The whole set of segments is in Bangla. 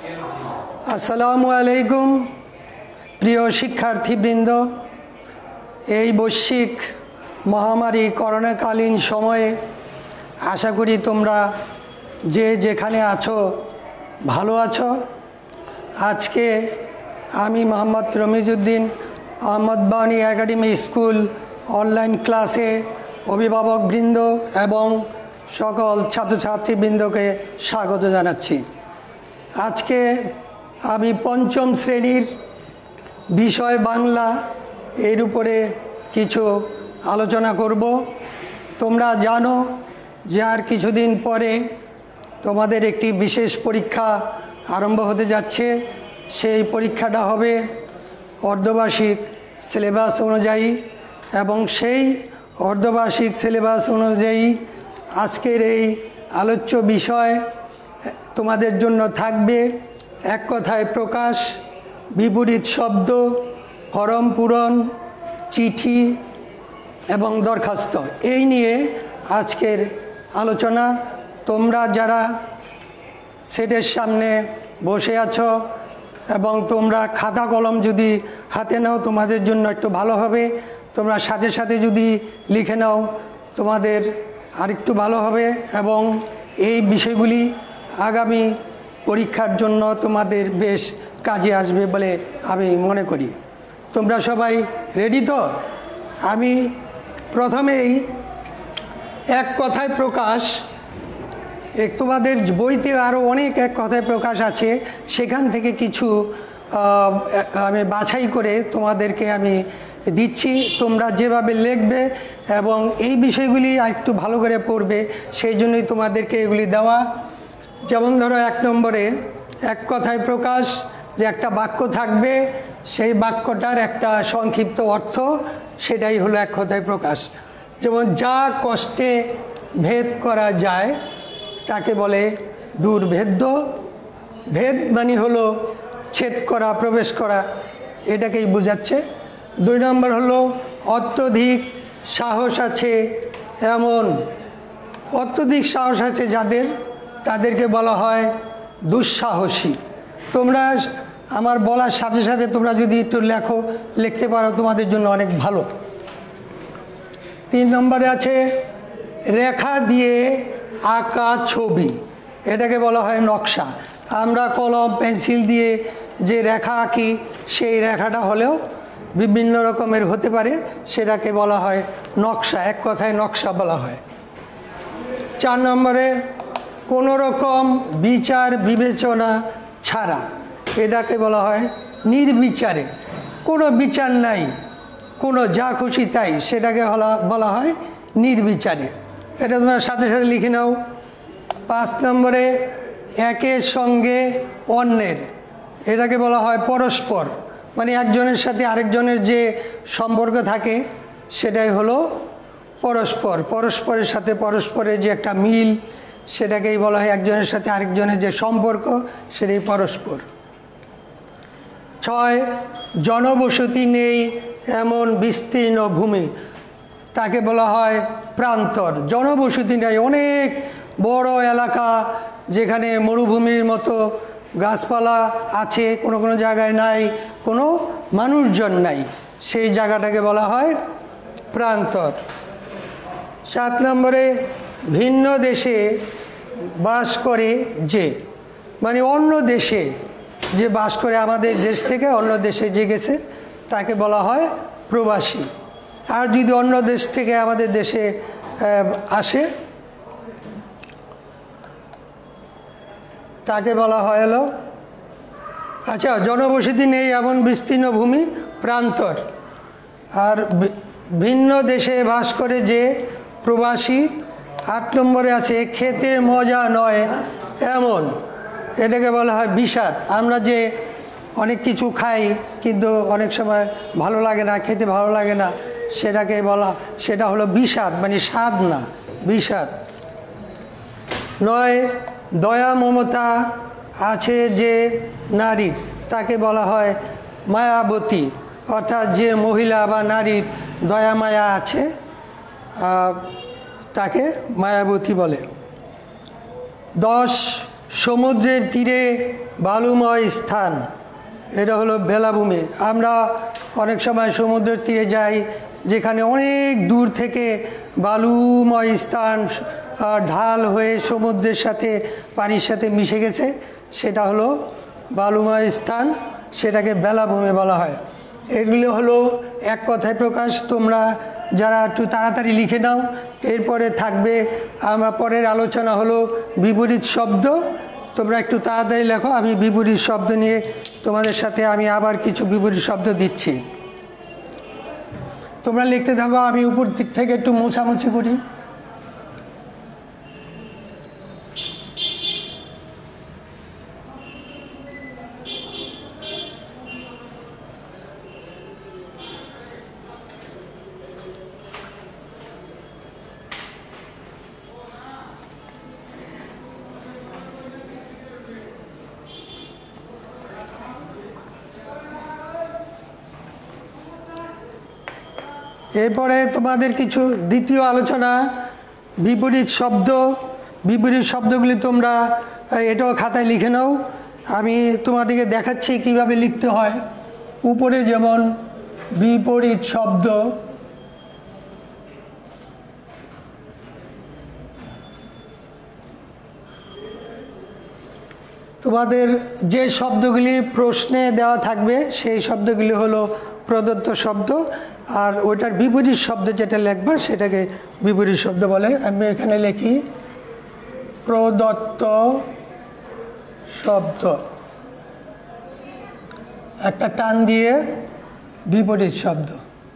আসসালামু আলাইকুম প্রিয় শিক্ষার্থীবৃন্দ। এই বৈশ্বিক মহামারী করোনাকালীন সময়ে আশা করি তোমরা যে যেখানে আছো ভালো আছো। আজকে আমি মোহাম্মদ রমিজউদ্দিন আহমদ বানী একাডেমি স্কুল অনলাইন ক্লাসে অভিভাবকবৃন্দ এবং সকল ছাত্রছাত্রীবৃন্দকে স্বাগত জানাচ্ছি। আজকে আমি পঞ্চম শ্রেণীর বিষয় বাংলা এর উপরে কিছু আলোচনা করব। তোমরা জানো যে আর কিছুদিন পরে তোমাদের একটি বিশেষ পরীক্ষা আরম্ভ হতে যাচ্ছে। সেই পরীক্ষাটা হবে অর্ধবার্ষিক সিলেবাস অনুযায়ী এবং সেই অর্ধবার্ষিক সিলেবাস অনুযায়ী আজকের এই আলোচ্য বিষয় তোমাদের জন্য থাকবে এক কথায় প্রকাশ, বিপরীত শব্দ, ফরম পূরণ, চিঠি এবং দরখাস্ত। এই নিয়ে আজকের আলোচনা। তোমরা যারা সেটের সামনে বসে আছো এবং তোমরা খাতা কলম যদি হাতে নাও তোমাদের জন্য একটু ভালো হবে। তোমরা সাথে সাথে যদি লিখে নাও তোমাদের আরেকটু ভালো হবে এবং এই বিষয়গুলি আগামী পরীক্ষার জন্য তোমাদের বেশ কাজে আসবে বলে আমি মনে করি। তোমরা সবাই রেডি তো? আমি প্রথমেই এক কথায় প্রকাশ, তোমাদের বইতে আরও অনেক এক কথায় প্রকাশ আছে, সেখান থেকে কিছু আমি বাছাই করে তোমাদেরকে আমি দিচ্ছি। তোমরা যেভাবে লিখবে এবং এই বিষয়গুলি একটু ভালো করে পড়বে সেই জন্যই তোমাদেরকে এগুলি দেওয়া। যেমন ধরো 1 নম্বরে এক কথায় প্রকাশ, যে একটা বাক্য থাকবে, সেই বাক্যটার একটা সংক্ষিপ্ত অর্থ, সেটাই হলো এক কথায় প্রকাশ। যেমন যা কষ্টে ভেদ করা যায় তাকে বলে দুর্ভেদ্য। ভেদ মানে হলো ছেদ করা, প্রবেশ করা, এটাকেই বোঝাচ্ছে। 2 নম্বর হলো অত্যধিক সাহস আছে এমন। অত্যধিক সাহস আছে যাদের, তাদেরকে বলা হয় দুঃসাহসী। তোমরা আমার বলার সাথে সাথে তোমরা যদি একটু লিখতে পারো তোমাদের জন্য অনেক ভালো। 3 নম্বরে আছে রেখা দিয়ে আঁকা ছবি, এটাকে বলা হয় নকশা। আমরা কলম পেন্সিল দিয়ে যে রেখা আঁকি সেই রেখাটা হলেও বিভিন্ন রকমের হতে পারে, সেটাকে বলা হয় নকশা। এক কথায় নকশা বলা হয়। 4 নম্বরে কোনো রকম বিচার বিবেচনা ছাড়া, এটাকে বলা হয় নির্বিচারে। কোনো বিচার নাই, কোনো যা খুশি তাই, সেটাকে বলা হয় নির্বিচারে। এটা তোমরা সাথে সাথে লিখে নাও। 5 নম্বরে একের সঙ্গে অন্যের, এটাকে বলা হয় পরস্পর, মানে একজনের সাথে আরেকজনের যে সম্পর্ক থাকে সেটাই হলো পরস্পর। পরস্পরের সাথে পরস্পরের যে একটা মিল, সেটাকেই বলা হয় একজনের সাথে আরেকজনের যে সম্পর্ক, সেটাই পরস্পর। 6 জনবসতি নেই এমন বিস্তীর্ণ ভূমি, তাকে বলা হয় প্রান্তর। জনবসতি নেই, অনেক বড় এলাকা যেখানে মরুভূমির মতো গাছপালা আছে, কোনো কোনো জায়গায় নাই, কোনো মানুষজন নাই, সেই জায়গাটাকে বলা হয় প্রান্তর। 7 নম্বরে ভিন্ন দেশে বাস করে যে, মানে অন্য দেশে যে বাস করে, আমাদের দেশ থেকে অন্য দেশে যে গেছে তাকে বলা হয় প্রবাসী। আর যদি অন্য দেশ থেকে আমাদের দেশে আসে তাকে বলা হয় হলো, আচ্ছা, জনবসতি নেই এমন বিস্তীর্ণ ভূমি প্রান্তর। আর ভিন্ন দেশে বাস করে যে প্রবাসী। 8 নম্বরে আছে খেতে মজা নয় এমন, এটাকে বলা হয় বিষাদ। আমরা যে অনেক কিছু খাই কিন্তু অনেক সময় ভালো লাগে না, খেতে ভালো লাগে না, সেটাকে বলা, সেটা হলো বিষাদ, মানে স্বাদ না, বিষাদ। 9 দয়া মমতা আছে যে নারীর, তাকে বলা হয় মায়াবতী। অর্থাৎ যে মহিলা বা নারীর দয়া মায়া আছে তাকে মায়াবতী বলে। 10 সমুদ্রের তীরে বালুময় স্থান, এটা হলো বেলাভূমি। আমরা অনেক সময় সমুদ্রের তীরে যাই, যেখানে অনেক দূর থেকে বালুময় স্থান ঢাল হয়ে সমুদ্রের সাথে পানির সাথে মিশে গেছে, সেটা হলো বালুময় স্থান, সেটাকে বেলাভূমি বলা হয়। এগুলো হলো এক কথায় প্রকাশ। তোমরা যারা একটু তাড়াতাড়ি লিখে নাও, এরপরে থাকবে আমরা পরের আলোচনা হলো বিপরীত শব্দ। তোমরা একটু তাড়াতাড়ি লেখো, আমি বিপরীত শব্দ নিয়ে তোমাদের সাথে আমি আবার কিছু বিপরীত শব্দ দিচ্ছি। তোমরা লিখতে থাকো, আমি উপর দিক থেকে একটু মোছামুছি করি। এরপরে তোমাদের কিছু দ্বিতীয় আলোচনা বিপরীত শব্দ। বিপরীত শব্দগুলি তোমরা এটাও খাতায় লিখে নাও, আমি তোমাদেরকে দেখাচ্ছি কিভাবে লিখতে হয়। উপরে যেমন বিপরীত শব্দ, তোমাদের যে শব্দগুলি প্রশ্নে দেওয়া থাকবে সেই শব্দগুলি হলো প্রদত্ত শব্দ, আর ওইটার বিপরীত শব্দ যেটা লিখবা সেটাকে বিপরীত শব্দ বলে। আমি এখানে লিখি প্রদত্ত শব্দ, একটা টান দিয়ে বিপরীত শব্দ।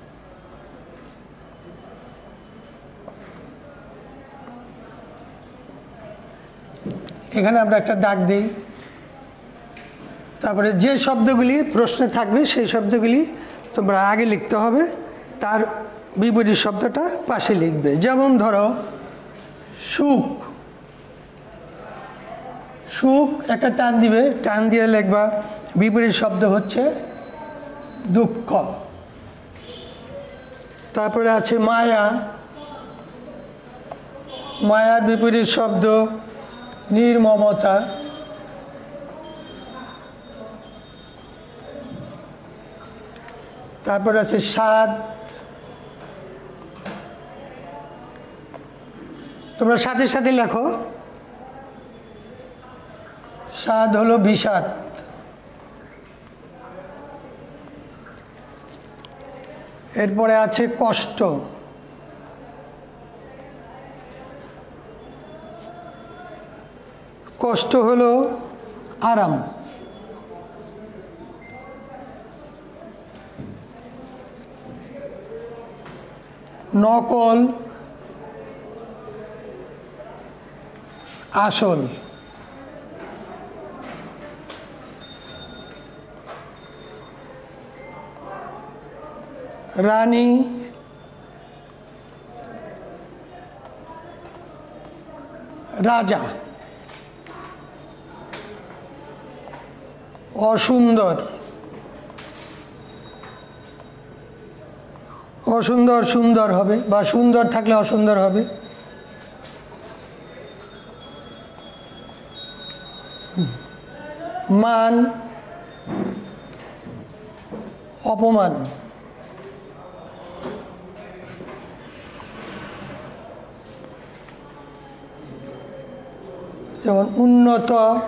এখানে আমরা একটা দাগ দিই। তারপরে যে শব্দগুলি প্রশ্নে থাকবে সেই শব্দগুলি তোমরা আগে লিখতে হবে, তার বিপরীত শব্দটা পাশে লিখবে। যেমন ধরো সুখ, সুখ একটা টান দিবে, টান দিয়ে লিখবা বিপরীত শব্দ হচ্ছে দুঃখ। তারপরে আছে মায়া, মায়ার বিপরীত শব্দ নির্মমতা। তারপর আছে স্বাদ, তোমরা সাথে সাথে লেখো, স্বাদ হলো বিষাদ। এরপরে আছে কষ্ট, কষ্ট হলো আরাম। নকল আসল। রানী রাজা। অসুন্দর, অসুন্দর সুন্দর হবে, বা সুন্দর থাকলে অসুন্দর হবে। মান অপমান। যেমন উন্নত,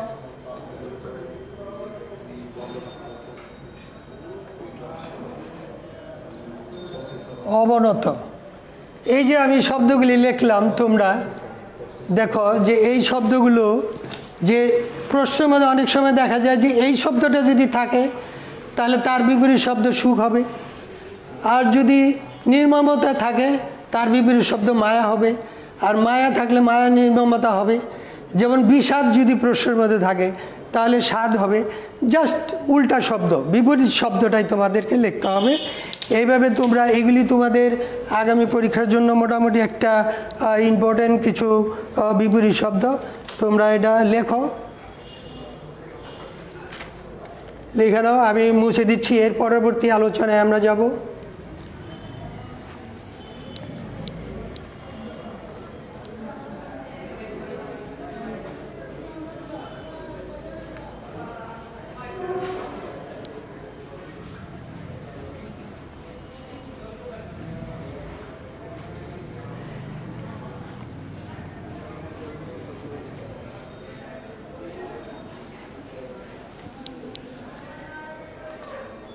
অবনত। এই যে আমি শব্দগুলি লিখলাম, তোমরা দেখো যে এই শব্দগুলো যে প্রশ্নের মধ্যে অনেক সময় দেখা যায় যে এই শব্দটা যদি থাকে তাহলে তার বিপরীত শব্দ সুখ হবে, আর যদি নির্মমতা থাকে তার বিপরীত শব্দ মায়া হবে, আর মায়া থাকলে মায়া নির্মমতা হবে। যেমন বিষাদ যদি প্রশ্নের মধ্যে থাকে তাহলে স্বাদ হবে। জাস্ট উল্টা শব্দ, বিপরীত শব্দটাই তোমাদেরকে লিখতে হবে। এইভাবে তোমরা এগুলি তোমাদের আগামী পরীক্ষার জন্য মোটামুটি একটা ইম্পর্টেন্ট কিছু বিপরীত শব্দ, তোমরা এটা লেখো, লিখে নাও। আমি মুছে দিচ্ছি, এর পরবর্তী আলোচনায় আমরা যাব।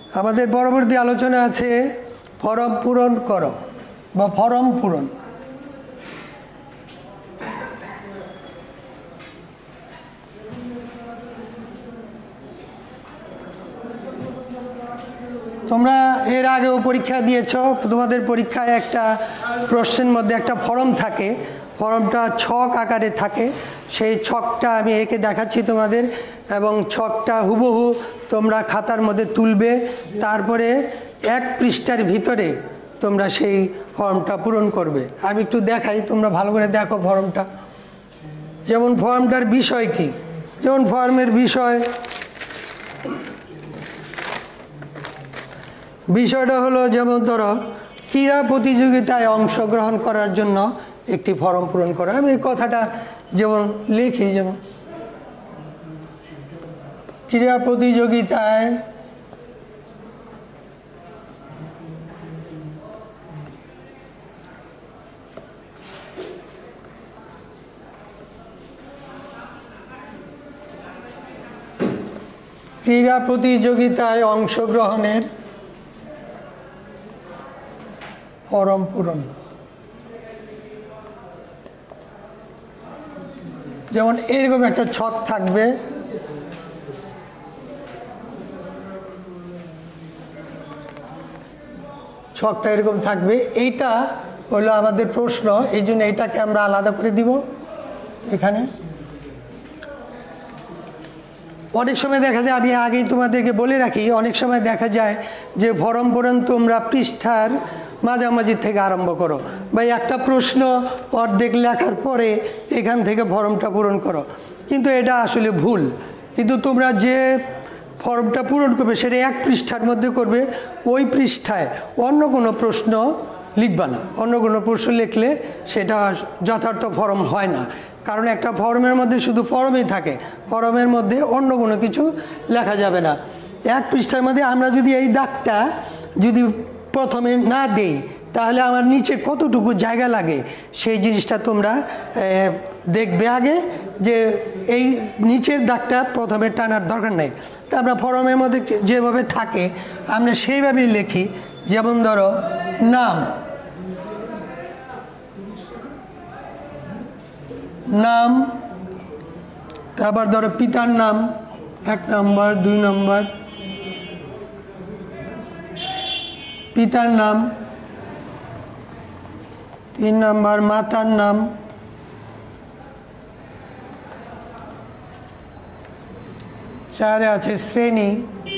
আমাদের পরবর্তী আলোচনা আছে ফরম পূরণ করো বা ফরম পূরণ। তোমরা এর আগেও পরীক্ষা দিয়েছ, তোমাদের পরীক্ষায় একটা প্রশ্নের মধ্যে একটা ফর্ম থাকে, ফর্মটা ছক আকারে থাকে। সেই ছকটা আমি এঁকে দেখাচ্ছি তোমাদের, এবং ছকটা হুবহু তোমরা খাতার মধ্যে তুলবে। তারপরে 1 পৃষ্ঠার ভিতরে তোমরা সেই ফর্মটা পূরণ করবে। আমি একটু দেখাই, তোমরা ভালো করে দেখো ফর্মটা। যেমন ফর্মটার বিষয় কি, যেমন ফর্মের বিষয়টা হলো, যেমন ধরো ক্রীড়া প্রতিযোগিতায় অংশগ্রহণ করার জন্য একটি ফর্ম পূরণ করা। আমি এই কথাটা যেমন লিখি, যেমন ক্রীড়া প্রতিযোগিতায় অংশগ্রহণের ফর্ম পূরণ। যেমন এরকম একটা ছক থাকবে, ছকটা এরকম থাকবে। এইটা হলো আমাদের প্রশ্ন, এই জন্য এইটাকে আমরা আলাদা করে দিব এখানে। অনেক সময় দেখা যায়, আমি আগেই তোমাদেরকে বলে রাখি, অনেক সময় দেখা যায় যে ফর্ম পূরণ তোমরা পৃষ্ঠার মাঝামাঝি থেকে আরম্ভ করো, বা একটা প্রশ্ন অর্ধেক লেখার পরে এখান থেকে ফর্মটা পূরণ করো, কিন্তু এটা আসলে ভুল। কিন্তু তোমরা যে ফর্মটা পূরণ করবে সেটা 1 পৃষ্ঠার মধ্যে করবে। ওই পৃষ্ঠায় অন্য কোনো প্রশ্ন লিখবা না। অন্য কোনো প্রশ্ন লিখলে সেটা যথার্থ ফর্ম হয় না, কারণ একটা ফর্মের মধ্যে শুধু ফর্মই থাকে, ফর্মের মধ্যে অন্য কোনো কিছু লেখা যাবে না। 1 পৃষ্ঠার মধ্যে আমরা যদি এই দাগটা যদি প্রথমে না দেই, তাহলে আমার নিচে কতটুকু জায়গা লাগে সেই জিনিসটা তোমরা দেখবে আগে, যে এই নিচের দাগটা প্রথমে টানার দরকার নেই। তা আমরা ফর্মের মধ্যে যেভাবে থাকে আমরা সেইভাবেই লিখি। যেমন ধরো নাম, তারপর ধরো পিতার নাম 1 নম্বর, 2 নম্বর, পিতার নাম 3 নম্বর, মাতার নাম 4 আছে শ্রেণী,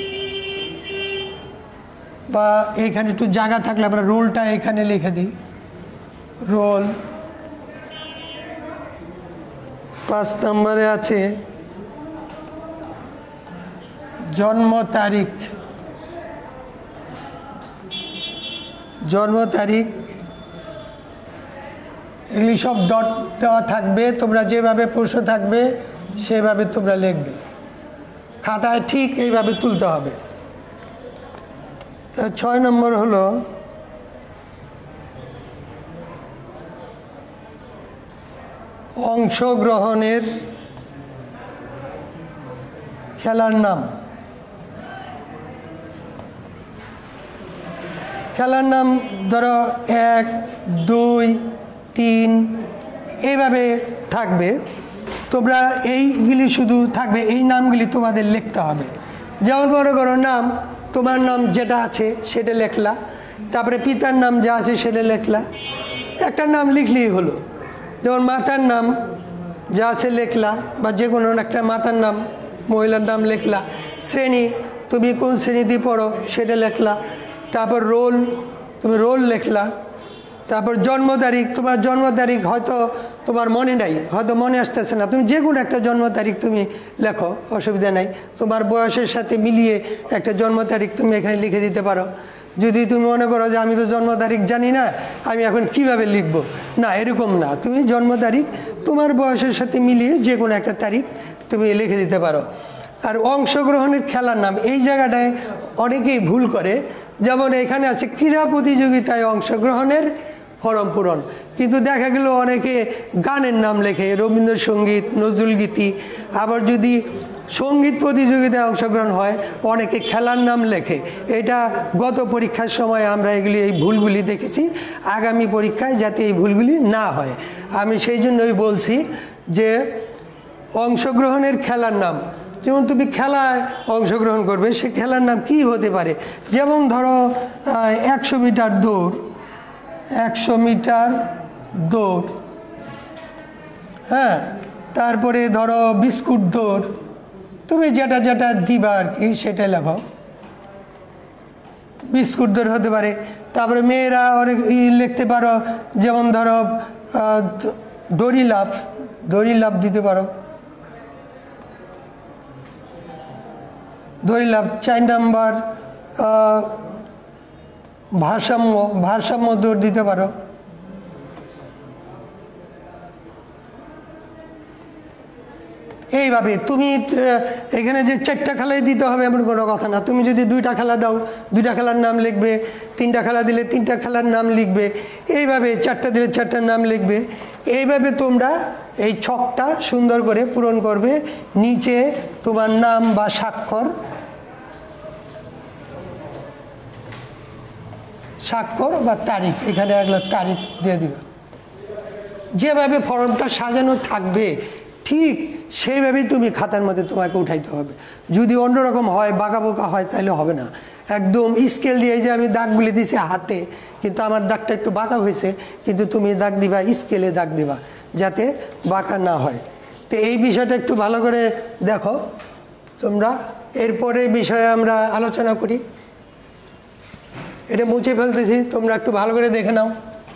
বা এখানে একটু জায়গা থাকলে আমরা রোলটা এখানে লিখে দিই, রোল। 5 নম্বরে আছে জন্ম তারিখ, এগুলি সব ডট দেওয়া থাকবে। তোমরা যেভাবে প্রশ্ন থাকবে সেভাবে তোমরা লিখবে, খাতায় ঠিক এইভাবে তুলতে হবে। 6 নম্বর হলো অংশগ্রহণের খেলার নাম। খেলার নাম ধরো 1, 2, 3 এইভাবে থাকবে। তোমরা এইগুলি শুধু থাকবে, এই নামগুলি তোমাদের লিখতে হবে। যেমন মনে করো নাম, তোমার নাম যেটা আছে সেটা লেখলা, তারপরে পিতার নাম যা আছে সেটা লেখলা, একটা নাম লিখলেই হলো। যেমন মাতার নাম যা আছে লেখলা, বা যে কোনো একটা মাতার নাম, মহিলার নাম লেখলা। শ্রেণী, তুমি কোন শ্রেণীতে পড়ো সেটা লেখলা। তারপর রোল, তুমি রোল লেখলা। তারপর জন্ম তারিখ, তোমার জন্ম তারিখ হয়তো তোমার মনে নাই, হয়তো মনে আসতেছে না, তুমি যে কোনো একটা জন্ম তারিখ তুমি লেখো, অসুবিধা নাই। তোমার বয়সের সাথে মিলিয়ে একটা জন্ম তারিখ তুমি এখানে লিখে দিতে পারো। যদি তুমি মনে করো যে আমি তো জন্ম তারিখ জানি না, আমি এখন কিভাবে লিখব, না, এরকম না। তুমি জন্ম তারিখ তোমার বয়সের সাথে মিলিয়ে যে কোনো একটা তারিখ তুমি লিখে দিতে পারো। আর অংশগ্রহণের খেলার নাম, এই জায়গাটায় অনেকেই ভুল করে। যেমন এখানে আছে ক্রীড়া প্রতিযোগিতায় অংশগ্রহণের ফর্ম পূরণ, কিন্তু দেখা গেল অনেকে গানের নাম লেখে, রবীন্দ্রসঙ্গীত, নজরুল গীতি। আবার যদি সঙ্গীত প্রতিযোগিতায় অংশগ্রহণ হয়, অনেকে খেলার নাম লেখে। এটা গত পরীক্ষার সময় আমরা এই ভুলগুলি দেখেছি। আগামী পরীক্ষায় যাতে এই ভুলগুলি না হয়, আমি সেই জন্যই বলছি যে অংশগ্রহণের খেলার নাম, যেমন তুমি খেলায় অংশগ্রহণ করবে, সে খেলার নাম কি হতে পারে? যেমন ধরো 100 মিটার দৌড়, 100 মিটার দৌড়, হ্যাঁ। তারপরে ধরো বিস্কুট দৌড়, তুমি যেটা যেটা দিবা আর কি সেটা লেখো। বিস্কুট দৌড় হতে পারে। তারপরে মেয়েরা অনেক লিখতে পারো, যেমন ধরো দড়ি লাফ, দড়ি লাফ দিতে পারো, দড়ি লাফ। 4 নাম্বার ভারসাম্য, ভারসাম্য দৌড় দিতে পারো। এইভাবে তুমি এখানে যে 4টা খেলাই দিতে হবে এমন কোনো কথা না। তুমি যদি 2টা খেলা দাও, 2টা খেলার নাম লিখবে, 3টা খেলা দিলে 3টা খেলার নাম লিখবে, এইভাবে 4টা দিলে 4টার নাম লিখবে। এইভাবে তোমরা এই ছকটা সুন্দর করে পূরণ করবে। নিচে তোমার নাম বা স্বাক্ষর, স্বাক্ষর বা তারিখ, এখানে এগুলো তারিখ দিয়ে দিবে। যেভাবে ফর্মটা সাজানো থাকবে ঠিক সেইভাবেই তুমি খাতার মধ্যে তোমাকে উঠাইতে হবে। যদি অন্যরকম হয়, বাঁকা বোকা হয়, তাহলে হবে না। একদম স্কেল দিয়ে, যে আমি দাগগুলি দিয়েছি হাতে, কিন্তু আমার দাগটা একটু বাঁকা হয়েছে, কিন্তু তুমি দাগ দিবা স্কেলে, দাগ দিবা যাতে বাঁকা না হয়। তো এই বিষয়টা একটু ভালো করে দেখো তোমরা। এরপরে বিষয়ে আমরা আলোচনা করি। এটা মুছে ফেলতেছি, তোমরা একটু ভালো করে দেখে নাও।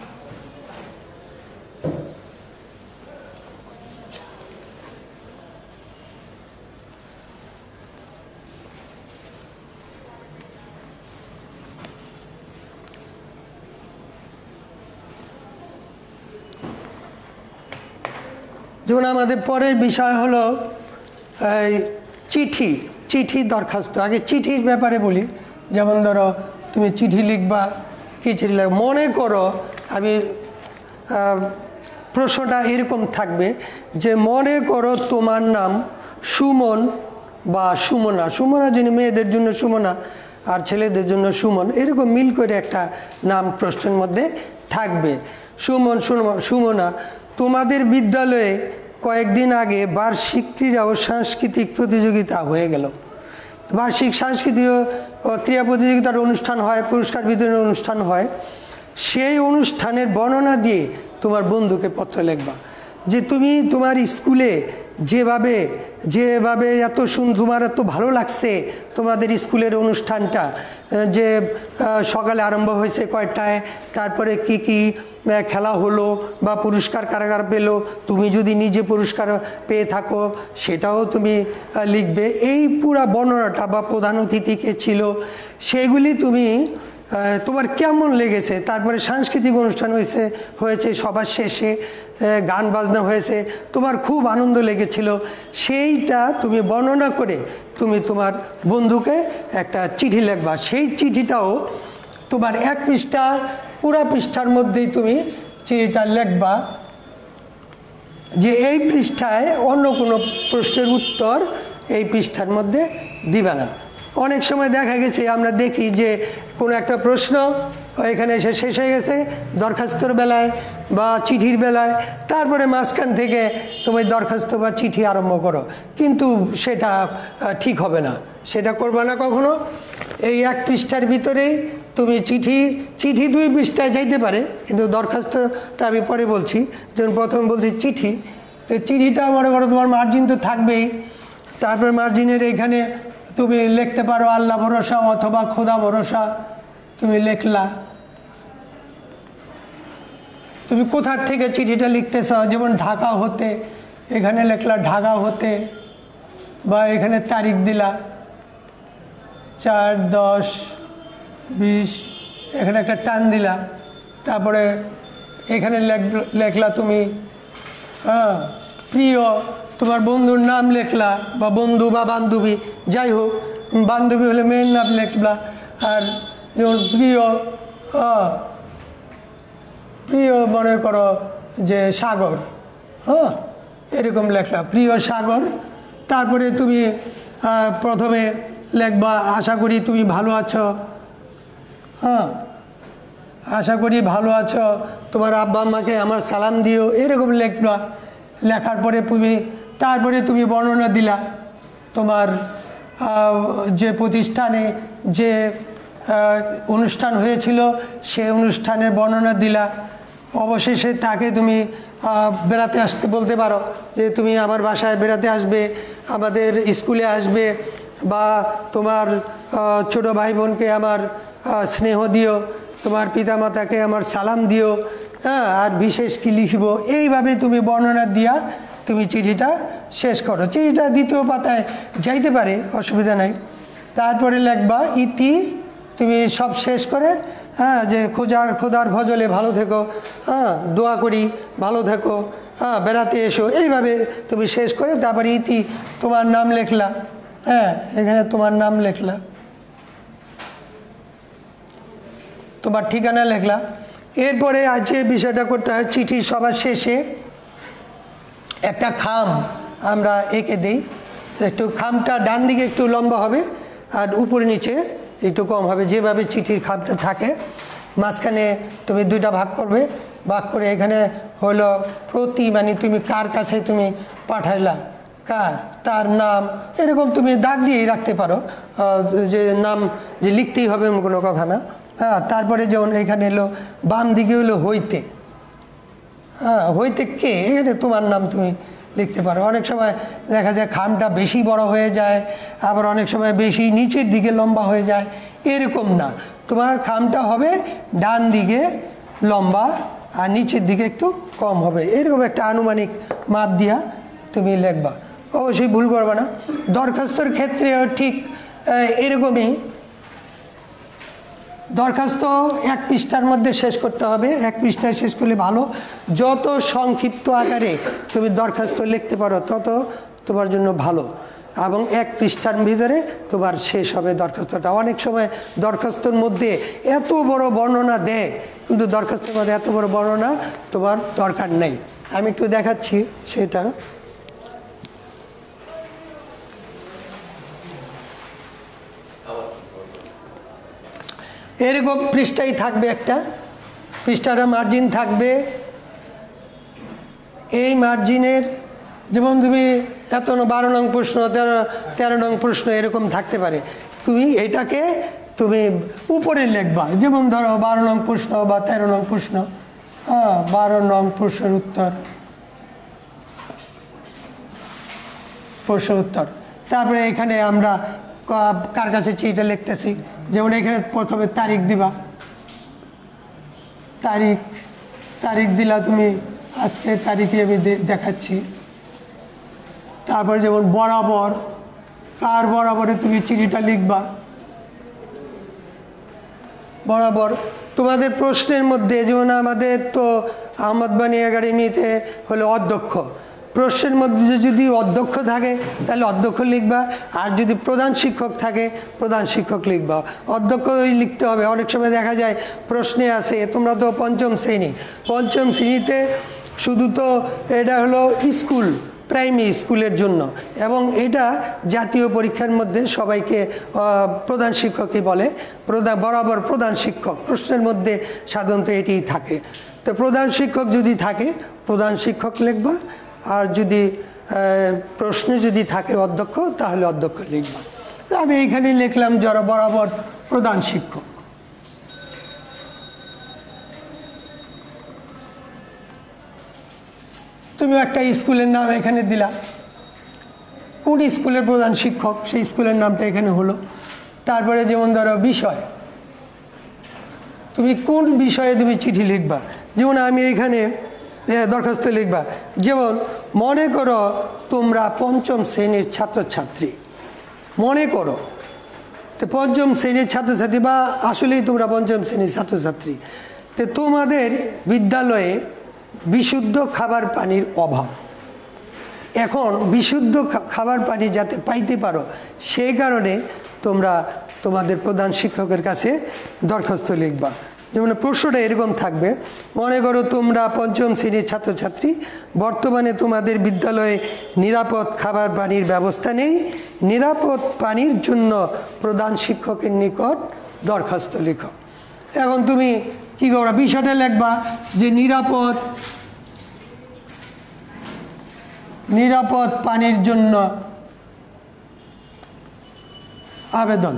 যেমন আমাদের পরের বিষয় হলো চিঠি, চিঠি দরখাস্ত। আগে চিঠির ব্যাপারে বলি। যেমন ধরো তুমি চিঠি লিখবা, কি চিঠি লিখবা? মনে করো আমি প্রশ্নটা এরকম থাকবে যে মনে করো তোমার নাম সুমন বা সুমনা। সুমনা যিনি মেয়েদের জন্য সুমনা আর ছেলেদের জন্য সুমন, এরকম মিল করে একটা নাম প্রশ্নের মধ্যে থাকবে। সুমন, সুমনা, তোমাদের বিদ্যালয়ে কয়েকদিন আগে বার্ষিক ক্রীড়া ও সাংস্কৃতিক প্রতিযোগিতা হয়ে গেল। বার্ষিক সাংস্কৃতিক ও ক্রীড়া প্রতিযোগিতার অনুষ্ঠান হয়, পুরস্কার বিতরণের অনুষ্ঠান হয়। সেই অনুষ্ঠানের বর্ণনা দিয়ে তোমার বন্ধুকে পত্র লিখবা যে তুমি তোমার স্কুলে যেভাবে যেভাবে এত সুন্দর, তোমার এত ভালো লাগছে তোমাদের স্কুলের অনুষ্ঠানটা, যে সকালে আরম্ভ হয়েছে কয়টায়, তারপরে কি কি খেলা হলো বা পুরস্কার কারা কারা পেলো, তুমি যদি নিজে পুরস্কার পেয়ে থাকো সেটাও তুমি লিখবে। এই পুরা বর্ণনাটা বা প্রধান অতিথি কে ছিল সেগুলি তুমি তোমার কেমন লেগেছে। তারপরে সাংস্কৃতিক অনুষ্ঠান হয়েছে সবার শেষে গান বাজনা হয়েছে, তোমার খুব আনন্দ লেগেছিল, সেইটা তুমি বর্ণনা করে তুমি তোমার বন্ধুকে একটা চিঠি লিখবা। সেই চিঠিটাও তোমার 1 পৃষ্ঠা, পুরা পৃষ্ঠার মধ্যেই তুমি চিঠিটা লিখবা যে এই পৃষ্ঠায় অন্য কোনো প্রশ্নের উত্তর এই পৃষ্ঠার মধ্যে দিবা না। অনেক সময় দেখা গেছে, আমরা দেখি যে কোনো একটা প্রশ্ন এখানে এসে শেষ হয়ে গেছে দরখাস্তর বেলায় বা চিঠির বেলায়, তারপরে মাঝখান থেকে তুমি দরখাস্ত বা চিঠি আরম্ভ করো, কিন্তু সেটা ঠিক হবে না, সেটা করবে না কখনো। এই 1 পৃষ্ঠার ভিতরেই তুমি চিঠি 2 পৃষ্ঠায় যাইতে পারে, কিন্তু দরখাস্তটা আমি পরে বলছি। যেমন প্রথমে বলছি চিঠি, তো চিঠিটা মনে করো তোমার মার্জিন তো থাকবেই। তারপরে মার্জিনের এখানে তুমি লিখতে পারো আল্লাহ ভরসা অথবা খোদা ভরসা, তুমি লিখলা। তুমি কোথার থেকে চিঠিটা লিখতেছ, যেমন ঢাকা হতে, এখানে লিখলা ঢাকা হতে, বা এখানে তারিখ দিলা 4/10/20, এখানে একটা টান দিলা। তারপরে এখানে লেখলা তুমি প্রিয়, তোমার বন্ধুর নাম লেখলা, বা বন্ধু বা বান্ধবী, যাই হোক, বান্ধবী হলে মেয়ের নাম লেখলা। আর যেমন প্রিয় মনে করো যে সাগর, এরকম লেখলা প্রিয় সাগর, তারপরে তুমি প্রথমে লিখবা আশা করি তুমি ভালো আছো। হ্যাঁ, আশা করি ভালো আছো, তোমার আব্বা আম্মাকে আমার সালাম দিও, এরকম লিখবা। লেখার পরে তারপরে তুমি বর্ণনা দিলা তোমার যে প্রতিষ্ঠানে যে অনুষ্ঠান হয়েছিল সে অনুষ্ঠানের বর্ণনা দিলা। অবশেষে তাকে তুমি বেড়াতে আসতে বলতে পারো যে তুমি আমার বাসায় বেড়াতে আসবে, আমাদের স্কুলে আসবে, বা তোমার ছোট ভাই বোনকে আমার স্নেহ দিও, তোমার পিতামাতাকে আমার সালাম দিও। হ্যাঁ, আর বিশেষ কি লিখব, এইভাবে তুমি বর্ণনা দিয়া তুমি চিঠিটা শেষ করো। চিঠিটা দ্বিতীয় পাতায় যাইতে পারে, অসুবিধা নাই। তারপরে লিখবা ইতি, তুমি সব শেষ করে হ্যাঁ যে খোদার ফজলে ভালো থেকো, হ্যাঁ দোয়া করি ভালো থেকো, হ্যাঁ বেড়াতে এসো, এইভাবে তুমি শেষ করে তারপরে ইতি তোমার নাম লেখলা। হ্যাঁ, এখানে তোমার নাম লেখলা, তোমার ঠিকানা লেখলা। এরপরে যে বিষয়টা করতে হয়, চিঠি সবার শেষে একটা খাম আমরা এঁকে দিই। একটু খামটা ডান দিকে একটু লম্বা হবে আর উপরে নিচে একটু কম হবে, যেভাবে চিঠির খামটা থাকে। মাঝখানে তুমি দুইটা ভাগ করবে, ভাগ করে এখানে হলো প্রতি, মানে তুমি কার কাছে তুমি পাঠাইলা, তার নাম, এরকম তুমি দাগ দিয়েই রাখতে পারো, যে নাম যে লিখতেই হবে এমন কোনো কথা না। হ্যাঁ, তারপরে যেমন এখানে এলো বাম দিকে হলো হইতে। হ্যাঁ, হইতে কে, এখানে তোমার নাম তুমি লিখতে পারো। অনেক সময় দেখা যায় খামটা বেশি বড় হয়ে যায়, আবার অনেক সময় বেশি নিচের দিকে লম্বা হয়ে যায়, এরকম না। তোমার খামটা হবে ডান দিকে লম্বা আর নিচের দিকে একটু কম হবে, এরকম একটা আনুমানিক মাপ দিয়া তুমি লিখবা। অবশ্যই ভুল করবে না। দরখাস্তর ক্ষেত্রেও ঠিক এরকমই। দরখাস্ত 1 পৃষ্ঠার মধ্যে শেষ করতে হবে। 1 পৃষ্ঠায় শেষ করলে ভালো। যত সংক্ষিপ্ত আকারে তুমি দরখাস্ত লিখতে পারো তত তোমার জন্য ভালো, এবং 1 পৃষ্ঠার ভিতরে তোমার শেষ হবে দরখাস্তটা। অনেক সময় দরখাস্তর মধ্যে এত বড় বর্ণনা দেয়, কিন্তু দরখাস্তের মধ্যে এত বড় বর্ণনা তোমার দরকার নেই। আমি একটু দেখাচ্ছি সেটা। এরকম পৃষ্ঠাই থাকবে, একটা পৃষ্ঠাটা মার্জিন থাকবে। এই মার্জিনের যেমন তুমি এত 12 নং প্রশ্ন, 13 নং প্রশ্ন এরকম থাকতে পারে, তুমি এটাকে তুমি উপরে লিখবা। যেমন ধরো 12 নং প্রশ্ন বা 13 নং প্রশ্ন, হ্যাঁ 12 নং প্রশ্নের উত্তর, তারপরে এখানে আমরা কার কাছে চিঠিটা লিখতেছি, যেমন এখানে প্রথমে তারিখ দিবা, তারিখ দিলা তুমি, আজকে তারিখে আমি দেখাচ্ছি। তারপরে যেমন বরাবর, কার বরাবরে তুমি চিঠিটা লিখবা। বরাবর তোমাদের প্রশ্নের মধ্যে, যেমন আমাদের তো আহমদ বানী একাডেমিতে হলো অধ্যক্ষ, প্রশ্নের মধ্যে যদি অধ্যক্ষ থাকে তাহলে অধ্যক্ষ লিখবা, আর যদি প্রধান শিক্ষক থাকে প্রধান শিক্ষক লিখবা। অধ্যক্ষই লিখতে হবে। অনেক সময় দেখা যায় প্রশ্নে আছে, তোমরা তো পঞ্চম শ্রেণীতে শুধু তো এটা হলো স্কুল, প্রাইমারি স্কুলের জন্য, এবং এটা জাতীয় পরীক্ষার মধ্যে সবাইকে প্রধান শিক্ষকই বলে। বরাবর প্রধান শিক্ষক প্রশ্নের মধ্যে সাধারণত এটিই থাকে। তো প্রধান শিক্ষক যদি থাকে প্রধান শিক্ষক লিখবা, আর যদি প্রশ্নে যদি থাকে অধ্যক্ষ তাহলে অধ্যক্ষ লিখবা। আমি এইখানে লিখলাম যারা বরাবর প্রধান শিক্ষক। তুমি একটা স্কুলের নাম এখানে দিলা, কোন স্কুলের প্রধান শিক্ষক সেই স্কুলের নামটা এখানে হলো। তারপরে যেমন ধরো বিষয়, তুমি কোন বিষয়ে তুমি চিঠি লিখবা। যেমন আমি এখানে দরখাস্ত লিখবা, যেমন মনে করো তোমরা পঞ্চম শ্রেণীর ছাত্রছাত্রী, মনে করো তো পঞ্চম শ্রেণীর ছাত্রছাত্রী, বা আসলেই তোমরা পঞ্চম শ্রেণীর ছাত্রছাত্রী, তো তোমাদের বিদ্যালয়ে বিশুদ্ধ খাবার পানির অভাব। এখন বিশুদ্ধ খাবার পানি যাতে পাইতে পারো সেই কারণে তোমরা তোমাদের প্রধান শিক্ষকের কাছে দরখাস্ত লিখবা যেমন প্রশ্নটা এরকম থাকবে, মনে করো তোমরা পঞ্চম শ্রেণীর ছাত্রছাত্রী, বর্তমানে তোমাদের বিদ্যালয়ে নিরাপদ খাবার পানির ব্যবস্থা নেই, নিরাপদ পানির জন্য প্রধান শিক্ষকের নিকট দরখাস্ত লিখো। এখন তুমি কী করো, বিষয়টা লিখবা যে নিরাপদ পানির জন্য আবেদন।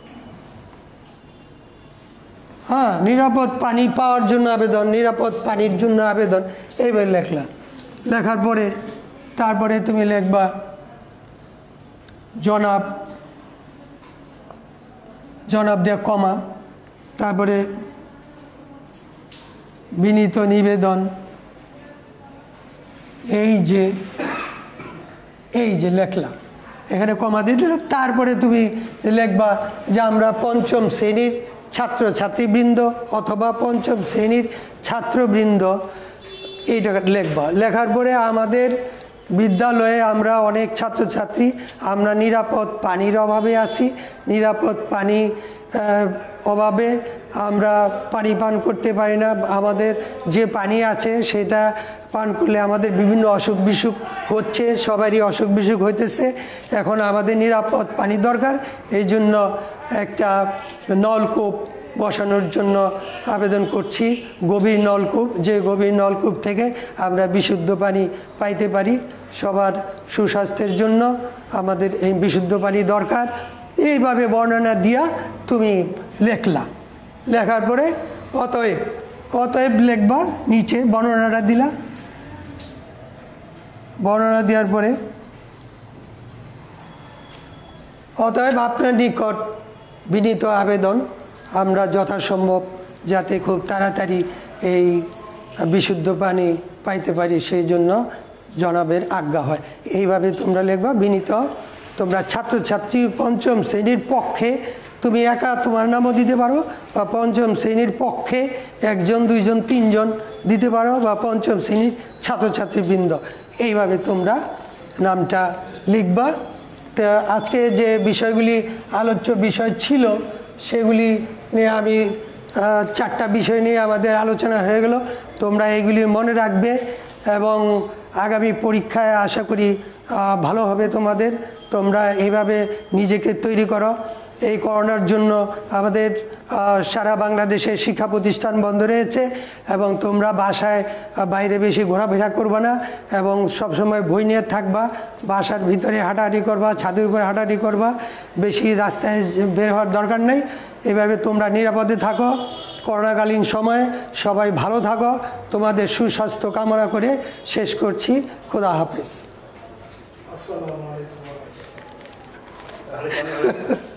হ্যাঁ, নিরাপদ পানি পাওয়ার জন্য আবেদন, নিরাপদ পানির জন্য আবেদন, এইভাবে লেখলা। লেখার পরে তারপরে তুমি লিখবা জনাব দিয়ে কমা, তারপরে বিনীত নিবেদন, এই যে লেখলা, এখানে কমা দিয়ে দিলে তারপরে তুমি লিখবা যে আমরা পঞ্চম শ্রেণীর ছাত্রছাত্রীবৃন্দ অথবা পঞ্চম শ্রেণীর ছাত্রবৃন্দ, এইটা লিখবা। লেখার পরে আমাদের বিদ্যালয়ে আমরা অনেক ছাত্রছাত্রী, আমরা নিরাপদ পানির অভাবে আছি, নিরাপদ পানি অভাবে আমরা পানি পান করতে পারি না, আমাদের যে পানি আছে সেটা পান করলে আমাদের বিভিন্ন অসুখ বিসুখ হচ্ছে, সবারই অসুখ বিসুখ হইতেছে। এখন আমাদের নিরাপদ পানি দরকার, এই জন্য একটা নলকূপ বসানোর জন্য আবেদন করছি, গভীর নলকূপ, যে গভীর নলকূপ থেকে আমরা বিশুদ্ধ পানি পাইতে পারি। সবার সুস্বাস্থ্যের জন্য আমাদের এই বিশুদ্ধ পানি দরকার। এইভাবে বর্ণনা দিয়া তুমি লেখলা। লেখার পরে অতএব লিখবা, নিচে বর্ণনাটা দিলা। বর্ণনা দেওয়ার পরে অতএব আপনার নিকট বিনীত আবেদন, আমরা যথাসম্ভব যাতে খুব তাড়াতাড়ি এই বিশুদ্ধ পানি পাইতে পারি সেই জন্য জনাবের আজ্ঞা হয়। এইভাবে তোমরা লিখবা বিনীত। তোমরা ছাত্রছাত্রী পঞ্চম শ্রেণীর পক্ষে তুমি একা তোমার নামও দিতে পারো, বা পঞ্চম শ্রেণীর পক্ষে একজন, দুইজন, তিনজন দিতে পারো, বা পঞ্চম শ্রেণীর ছাত্রছাত্রীবৃন্দ, এইভাবে তোমরা নামটা লিখবা। তো আজকে যে বিষয়গুলি আলোচ্য বিষয় ছিল সেগুলি নিয়ে আমি 4টা বিষয় নিয়ে আমাদের আলোচনা হয়ে গেল। তোমরা এইগুলি মনে রাখবে এবং আগামী পরীক্ষায় আশা করি ভালো হবে তোমাদের। তোমরা এইভাবে নিজেকে তৈরি করো। এই করোনার জন্য আমাদের সারা বাংলাদেশে শিক্ষা প্রতিষ্ঠান বন্ধ রয়েছে এবং তোমরা বাসায় বাইরে বেশি ঘোরাফেরা করবা না এবং সবসময় বই নিয়ে থাকবা। বাসার ভিতরে হাঁটাহাঁটি করবা, ছাদের উপরে হাঁটাহাঁটি করবা, বেশি রাস্তায় বের হওয়ার দরকার নেই। এভাবে তোমরা নিরাপদে থাকো। করোনাকালীন সময়ে সবাই ভালো থাকো। তোমাদের সুস্বাস্থ্য কামনা করে শেষ করছি। খোদা হাফেজ। আসসালামু আলাইকুম।